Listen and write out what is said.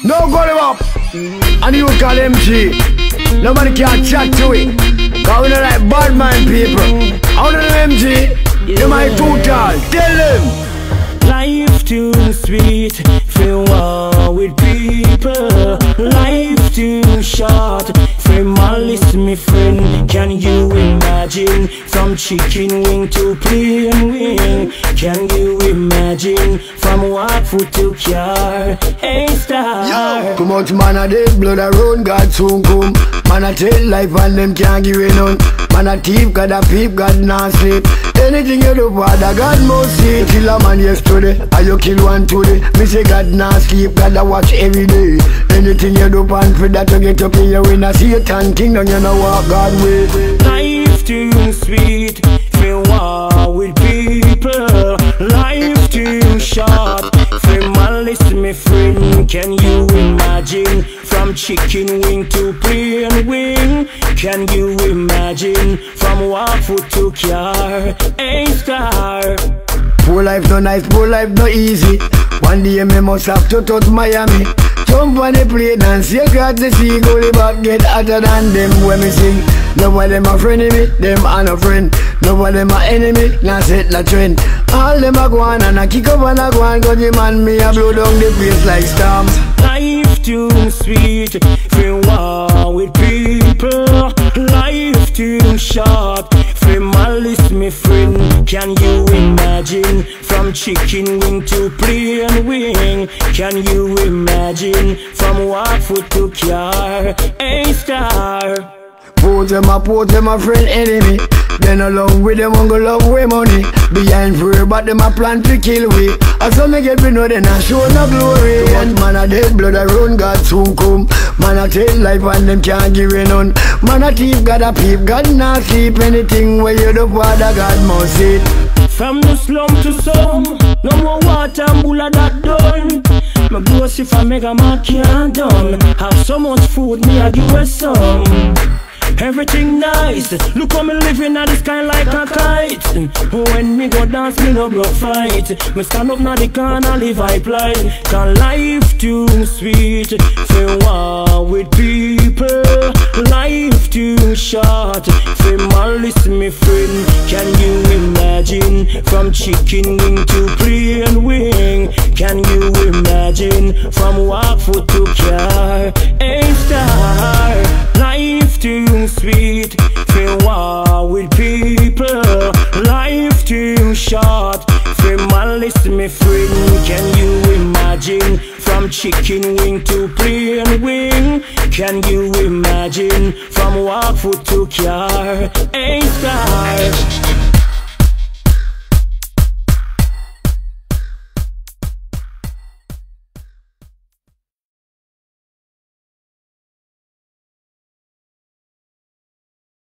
No go them up. And you call MG. Nobody can chat to it. Cause we don't like bad mind people. How do MG? You my too tall. Tell them. Life too sweet, feel war with people. Life too short, feel malice, my friend. Can you imagine from chicken wing to plain wing? Can you imagine from walk foot to car? Hey star, yo, come out man a dead blood a run, God soon come. Man a tell life and them can't give it none. Man a thief, God a peep, God not sleep. Anything you do, Father, God must see. Kill a man yesterday, and you kill one today. Me say God not sleep, God a watch every day. Anything you do, pan for that to get up in your win. A Satan kingdom, you know walk God way. Life too sweet, feel war with people. Life too short, feel malice, my friend. Can you imagine from chicken wing to plain wing? Can you imagine from walk foot to car? Hey star. Poor life no nice, poor life no easy. One day me must have to touch Miami. Jump on the plane and see across the sea. Go the back get hotter than them when me sing. Nobody them a friend of me, them are no friend. Nobody them a enemy, now set the trend. All them a go on and a kick up and a go on. Cause the man me a blow down the place like storm. Life too sweet, feel war with people. Life too short, feel malice, my friend. Can you imagine from chicken wing to plain wing? Can you imagine from walk foot to car? Hey star. Pose them a friend enemy. Then along with them go love way money. Behind free but them a plan to kill we. As some me get we know then I show no glory. And man a dead blood a run, God soon come. Man a tell life and them can't give it none. Man a thief, God a peep, God not sleep. Anything where you do Father God must see. From the slum to some, no more water and bulla that done. My boss if I make a man can't done. Have so much food, me I give her some. Everything nice, look how me living at the sky like a kite. When me go dance, me no block fight. Me stand up now the corner, live I plight. Cause life too sweet, feel war with people. Life too short, feel malice, my friend. Can you imagine from chicken wing to plain wing? Can you imagine from walk foot to car? Hey star, life too sweet, feel war with people. Life too short, feel malice, my friend. Can you imagine from chicken wing to plain wing? Can you imagine from walk foot to car? Hey